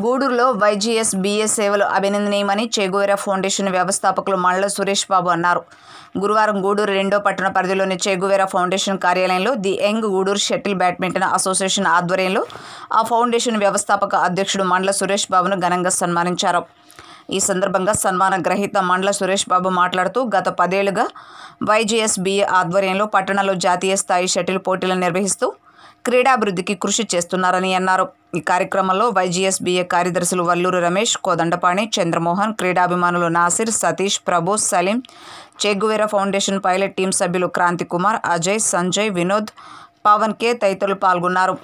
గూడూరులో వైజీఎస్ బిఏ సేవలు అభినందనీయమని చేగువేరా ఫౌండేషన్ వ్యవస్థాపకులు మండల సురేష్ బాబు అన్నారు. గురువారం గూడూరు 2వ పట్టణ పరిధిలోని చేగువేరా ఫౌండేషన్ కార్యాలయంలో the young Gudur shuttle badminton association ఆధ్వర్యంలో ఆ ఫౌండేషన్ వ్యవస్థాపక అధ్యక్షుడు మండల సురేష్ బాబును ఘనంగా సన్మానించారు. ఈ సందర్భంగా సన్మాన గ్రహీత మండల సురేష్ బాబు మాట్లాడుతూ గత 10 ఏళ్లుగా వైజీఎస్ బిఏ ఆధ్వర్యంలో పట్టణంలో జాతీయ స్థాయి షటిల్ పోటీలను నిర్వహిస్తూ క్రీడాభివృద్ధికి కృషి చేస్తున్నారని అన్నారు. ఈ కార్యక్రమంలో వైజీఎస్ బిఏ కార్యదర్శులు వల్లూరు రమేష్, కోదండపాణి, చంద్రమోహన్, క్రీడాభిమానులు Nasir, Satish, Prabhu, Salim, Che Guevara foundation pilot team సభ్యులు క్రాంతి కుమార్, అజయ్, సంజయ్, వినోద్, పవన్ కే తదితరులు పాల్గొన్నారు.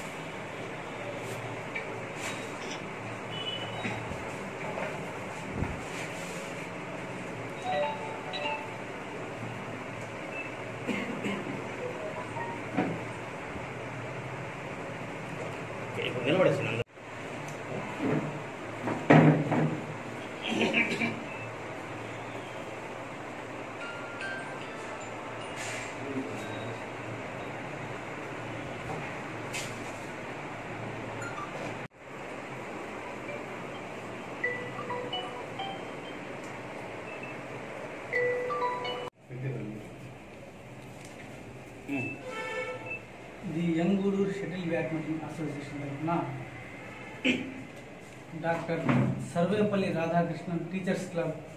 The young Gudur shuttle badminton association తరఫున doctor Sarvepalli Radhakrishnan teachers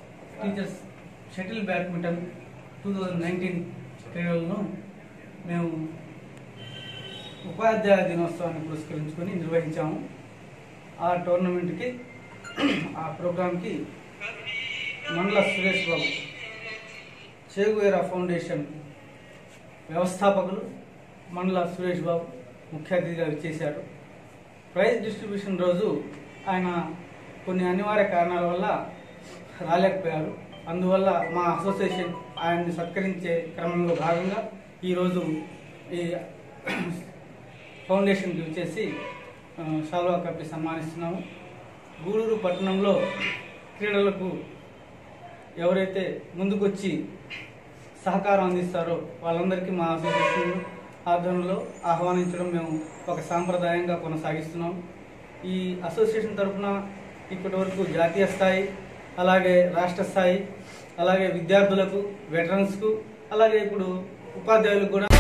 shuttle badminton 2019 క్రీడలను మేము ఉపాధ్యాయ దినోత్సవాన్ని పురస్కరించుకొని నిర్వహించాము. ఆ టోర్నమెంట్కి ఆ ప్రోగ్రాంకి మండల సురేష్ బాబు చేగువేరా ఫౌండేషన్ వ్యవస్థాపకులు మండల సురేష్ బాబు ముఖ్య అతిథిగా విచ్చేశారు. ప్రైజ్ డిస్ట్రిబ్యూషన్ రోజు ఆయన కొన్ని అనివార్య కారణాల వల్ల రాలేకపోయారు. అందువల్ల మా అసోసియేషన్ ఆయన్ని సత్కరించే క్రమంలో భాగంగా ఈరోజు ఈ ఫౌండేషన్కి వచ్చేసి శాల్వా కప్పి సన్మానిస్తున్నాము. గూడూరు పట్టణంలో క్రీడలకు ఎవరైతే ముందుకొచ్చి సహకారం అందిస్తారో వాళ్ళందరికీ మా అసోసియేషన్ ఆధ్వర్యంలో ఆహ్వానించడం మేము ఒక సాంప్రదాయంగా కొనసాగిస్తున్నాం. ఈ అసోసియేషన్ తరఫున ఇప్పటి వరకు జాతీయ స్థాయి, అలాగే రాష్ట్ర స్థాయి, అలాగే విద్యార్థులకు, వెటరన్స్కు, అలాగే ఇప్పుడు ఉపాధ్యాయులకు కూడా